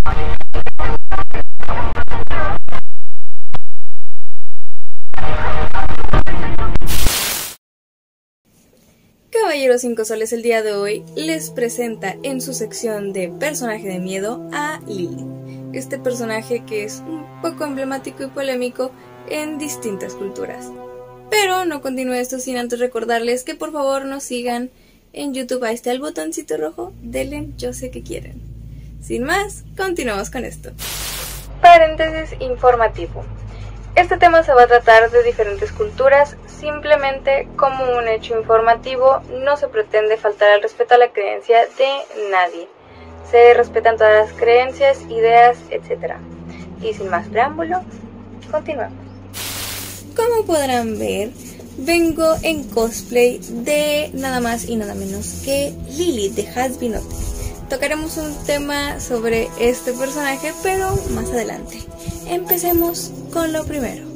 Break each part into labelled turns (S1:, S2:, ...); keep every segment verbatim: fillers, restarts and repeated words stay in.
S1: Caballeros cinco soles, el día de hoy les presenta en su sección de personaje de miedo a Lilith. Este personaje que es un poco emblemático y polémico en distintas culturas. Pero no continúe esto sin antes recordarles que por favor nos sigan en YouTube. Ahí está el botoncito rojo, denle yo sé que quieren. Sin más, continuamos con esto. Paréntesis informativo. Este tema se va a tratar de diferentes culturas, simplemente como un hecho informativo, no se pretende faltar al respeto a la creencia de nadie. Se respetan todas las creencias, ideas, etcétera. Y sin más preámbulo, continuamos. Como podrán ver, vengo en cosplay de nada más y nada menos que Lilith de Has-Been-Noted. Tocaremos un tema sobre este personaje, pero más adelante. Empecemos con lo primero.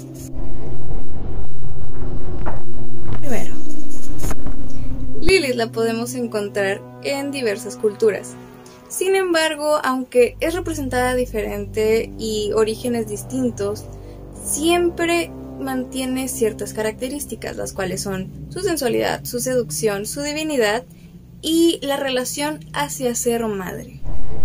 S1: Primero, Lilith la podemos encontrar en diversas culturas. Sin embargo, aunque es representada diferente y orígenes distintos, siempre mantiene ciertas características, las cuales son su sensualidad, su seducción, su divinidad y la relación hacia ser madre.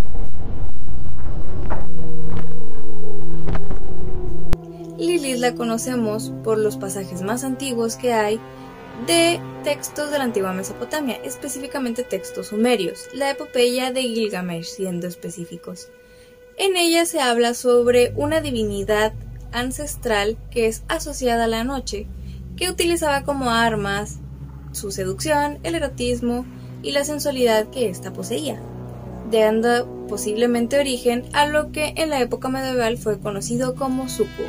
S1: Lilith la conocemos por los pasajes más antiguos que hay de textos de la antigua Mesopotamia, específicamente textos sumerios, la epopeya de Gilgamesh siendo específicos. En ella se habla sobre una divinidad ancestral que es asociada a la noche, que utilizaba como armas su seducción, el erotismo y la sensualidad que ésta poseía, dando posiblemente origen a lo que en la época medieval fue conocido como súcubos.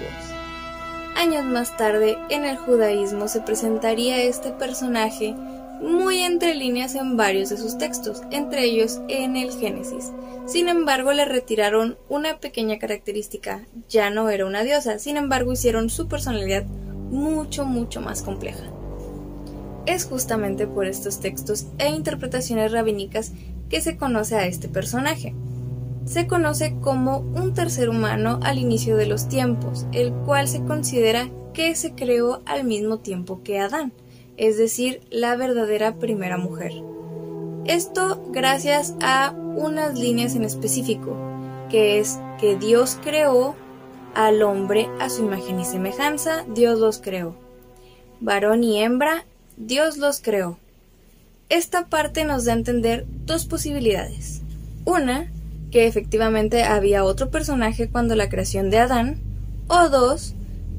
S1: Años más tarde, en el judaísmo se presentaría este personaje muy entre líneas en varios de sus textos, entre ellos en el Génesis. Sin embargo, le retiraron una pequeña característica, ya no era una diosa, sin embargo hicieron su personalidad mucho mucho más compleja. Es justamente por estos textos e interpretaciones rabínicas que se conoce a este personaje. Se conoce como un tercer humano al inicio de los tiempos, el cual se considera que se creó al mismo tiempo que Adán, es decir, la verdadera primera mujer. Esto gracias a unas líneas en específico, que es que Dios creó al hombre a su imagen y semejanza, Dios los creó. Varón y hembra, Dios los creó. Esta parte nos da a entender dos posibilidades. Una, que efectivamente había otro personaje cuando la creación de Adán, o dos,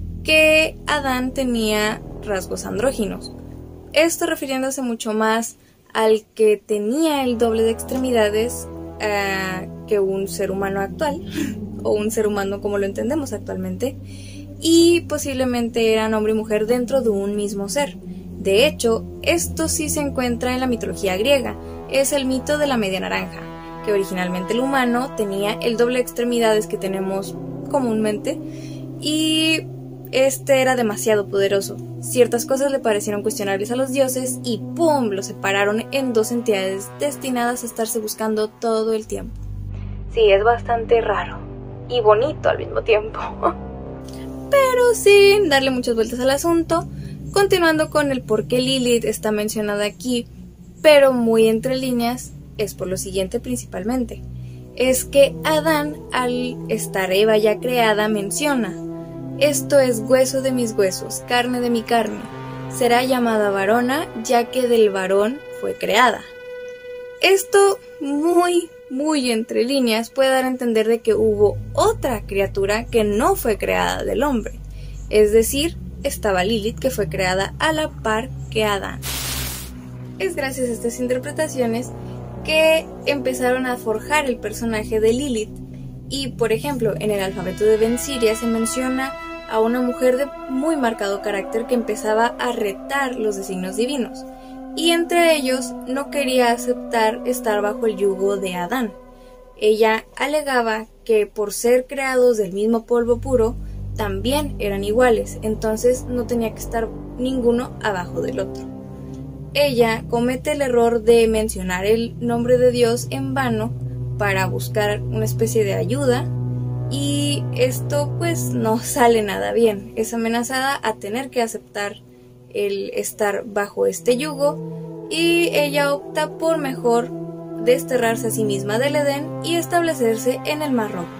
S1: que Adán tenía rasgos andróginos. Esto refiriéndose mucho más al que tenía el doble de extremidades uh, que un ser humano actual, o un ser humano como lo entendemos actualmente, y posiblemente eran hombre y mujer dentro de un mismo ser. De hecho, esto sí se encuentra en la mitología griega, es el mito de la media naranja, que originalmente el humano tenía el doble de extremidades que tenemos comúnmente y este era demasiado poderoso. Ciertas cosas le parecieron cuestionables a los dioses y ¡pum!, lo separaron en dos entidades destinadas a estarse buscando todo el tiempo. Sí, es bastante raro y bonito al mismo tiempo. Pero sin darle muchas vueltas al asunto, continuando con el por qué Lilith está mencionada aquí, pero muy entre líneas, es por lo siguiente principalmente. Es que Adán, al estar Eva ya creada, menciona: esto es hueso de mis huesos, carne de mi carne. Será llamada varona, ya que del varón fue creada. Esto muy, muy entre líneas puede dar a entender de que hubo otra criatura que no fue creada del hombre. Es decir, estaba Lilith, que fue creada a la par que Adán. Es gracias a estas interpretaciones que empezaron a forjar el personaje de Lilith. Y por ejemplo, en el alfabeto de Ben Siria se menciona a una mujer de muy marcado carácter que empezaba a retar los designios divinos, y entre ellos no quería aceptar estar bajo el yugo de Adán. Ella alegaba que por ser creados del mismo polvo puro, también eran iguales, entonces no tenía que estar ninguno abajo del otro. Ella comete el error de mencionar el nombre de Dios en vano para buscar una especie de ayuda, y esto pues no sale nada bien. Es amenazada a tener que aceptar el estar bajo este yugo, y ella opta por mejor desterrarse a sí misma del Edén y establecerse en el Mar Rojo.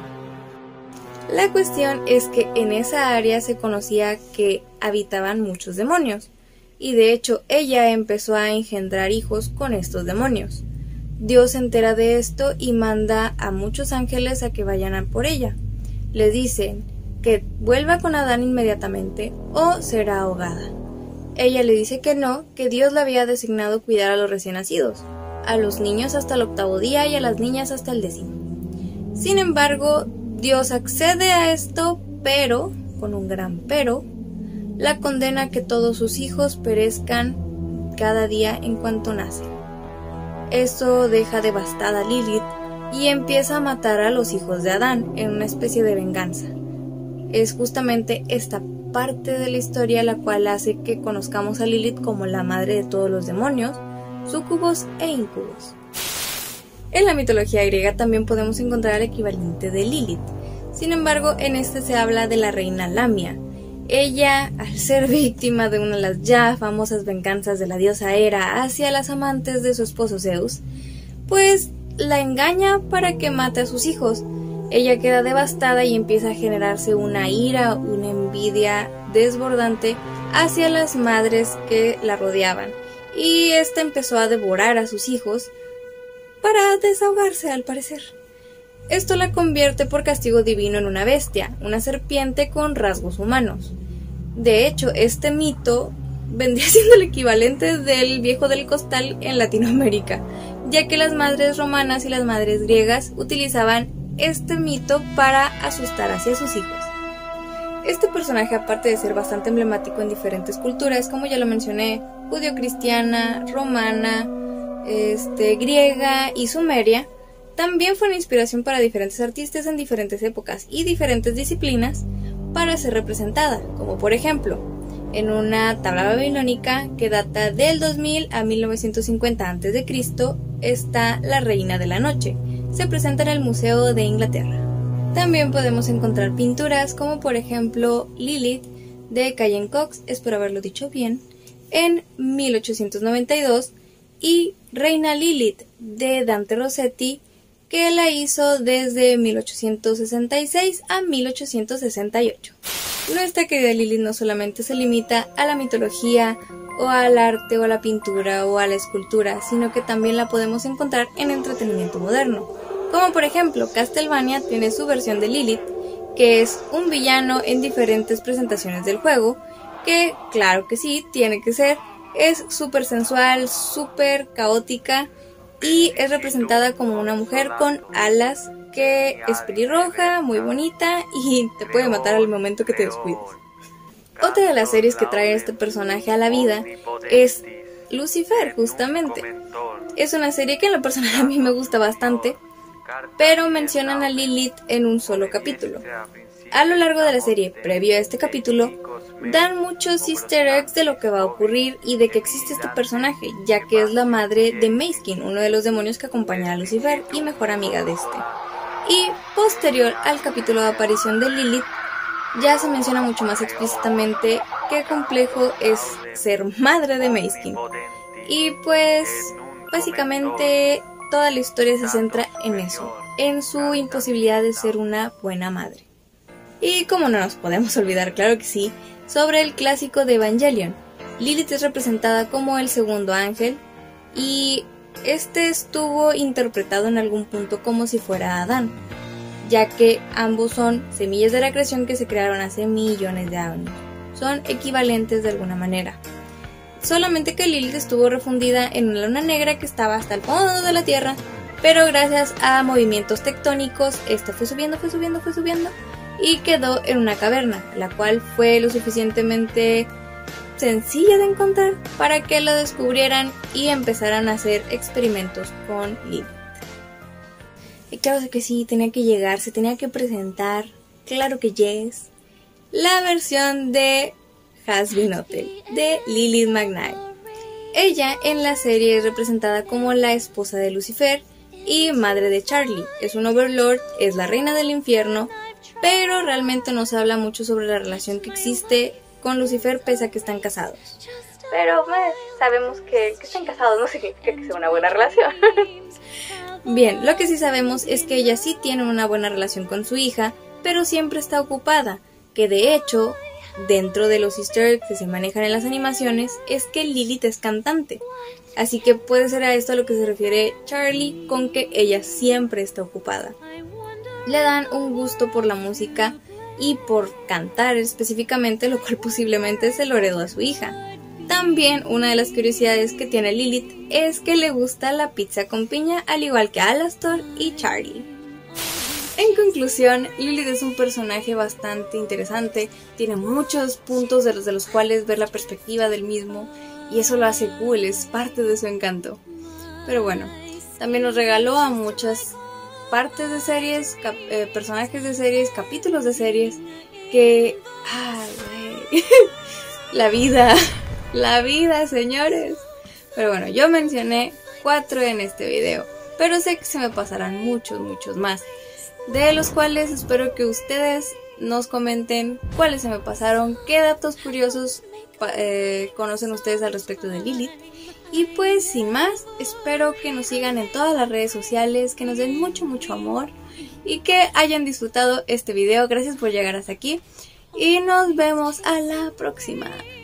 S1: La cuestión es que en esa área se conocía que habitaban muchos demonios, y de hecho ella empezó a engendrar hijos con estos demonios. Dios se entera de esto y manda a muchos ángeles a que vayan a por ella. Le dicen que vuelva con Adán inmediatamente o será ahogada. Ella le dice que no, que Dios le había designado cuidar a los recién nacidos, a los niños hasta el octavo día y a las niñas hasta el décimo. Sin embargo, Dios accede a esto, pero, con un gran pero, la condena a que todos sus hijos perezcan cada día en cuanto nacen. Esto deja devastada a Lilith y empieza a matar a los hijos de Adán en una especie de venganza. Es justamente esta parte de la historia la cual hace que conozcamos a Lilith como la madre de todos los demonios, súcubos e incubos. En la mitología griega también podemos encontrar el equivalente de Lilith. Sin embargo, en este se habla de la reina Lamia. Ella, al ser víctima de una de las ya famosas venganzas de la diosa Hera hacia las amantes de su esposo Zeus, pues la engaña para que mate a sus hijos. Ella queda devastada y empieza a generarse una ira, una envidia desbordante hacia las madres que la rodeaban, y ésta empezó a devorar a sus hijos para desahogarse, al parecer. Esto la convierte por castigo divino en una bestia, una serpiente con rasgos humanos. De hecho, este mito vendría siendo el equivalente del viejo del costal en Latinoamérica, ya que las madres romanas y las madres griegas utilizaban este mito para asustar hacia sus hijos. Este personaje, aparte de ser bastante emblemático en diferentes culturas, como ya lo mencioné, judio-cristiana, romana, este, griega y sumeria, también fue una inspiración para diferentes artistas en diferentes épocas y diferentes disciplinas para ser representada, como por ejemplo, en una tabla babilónica que data del dos mil a mil novecientos cincuenta antes de Cristo está la Reina de la Noche. Se presenta en el Museo de Inglaterra. También podemos encontrar pinturas como por ejemplo Lilith de Cayen Cox, espero haberlo dicho bien, en mil ochocientos noventa y dos, y Reina Lilith de Dante Rossetti, que la hizo desde mil ochocientos sesenta y seis a mil ochocientos sesenta y ocho. Nuestra querida Lilith no solamente se limita a la mitología o al arte o a la pintura o a la escultura, sino que también la podemos encontrar en entretenimiento moderno, como por ejemplo Castlevania tiene su versión de Lilith, que es un villano en diferentes presentaciones del juego, que claro que sí, tiene que ser, es súper sensual, súper caótica, y es representada como una mujer con alas que es pelirroja, muy bonita y te puede matar al momento que te descuides. Otra de las series que trae este personaje a la vida es Lucifer, justamente. Es una serie que en lo personal a mí me gusta bastante, pero mencionan a Lilith en un solo capítulo. A lo largo de la serie, previo a este capítulo, dan muchos easter eggs de lo que va a ocurrir y de que existe este personaje, ya que es la madre de Mayskin, uno de los demonios que acompaña a Lucifer y mejor amiga de este. Y posterior al capítulo de aparición de Lilith, ya se menciona mucho más explícitamente qué complejo es ser madre de Mayskin. Y pues, básicamente, toda la historia se centra en eso, en su imposibilidad de ser una buena madre. Y como no nos podemos olvidar, claro que sí, sobre el clásico de Evangelion. Lilith es representada como el segundo ángel y este estuvo interpretado en algún punto como si fuera Adán, ya que ambos son semillas de la creación que se crearon hace millones de años. Son equivalentes de alguna manera. Solamente que Lilith estuvo refundida en una luna negra que estaba hasta el fondo de la tierra, pero gracias a movimientos tectónicos, esta fue subiendo, fue subiendo, fue subiendo, y quedó en una caverna, la cual fue lo suficientemente sencilla de encontrar para que la descubrieran y empezaran a hacer experimentos con Lilith. Y claro que sí, tenía que llegar, se tenía que presentar, claro que yes, la versión de Hazbin Hotel, de Lilith McKnight. Ella en la serie es representada como la esposa de Lucifer y madre de Charlie. Es un Overlord, es la reina del infierno, pero realmente no se habla mucho sobre la relación que existe con Lucifer pese a que están casados. Pero pues, sabemos que, que están casados no significa que sea una buena relación. Bien, lo que sí sabemos es que ella sí tiene una buena relación con su hija, pero siempre está ocupada, que de hecho, dentro de los easter eggs que se manejan en las animaciones, es que Lilith es cantante. Así que puede ser a esto a lo que se refiere Charlie con que ella siempre está ocupada. Le dan un gusto por la música y por cantar específicamente, lo cual posiblemente se lo heredó a su hija. También una de las curiosidades que tiene Lilith es que le gusta la pizza con piña, al igual que Alastor y Charlie. En conclusión, Lilith es un personaje bastante interesante, tiene muchos puntos de los, de los cuales ver la perspectiva del mismo, y eso lo hace cool, es parte de su encanto. Pero bueno, también nos regaló a muchas partes de series, cap eh, personajes de series, capítulos de series, que... ¡ay, güey! La vida... La vida, señores. Pero bueno, yo mencioné cuatro en este video, pero sé que se me pasarán muchos, muchos más, de los cuales espero que ustedes nos comenten cuáles se me pasaron, qué datos curiosos eh, conocen ustedes al respecto de Lilith. Y pues sin más, espero que nos sigan en todas las redes sociales, que nos den mucho, mucho amor y que hayan disfrutado este video. Gracias por llegar hasta aquí y nos vemos a la próxima.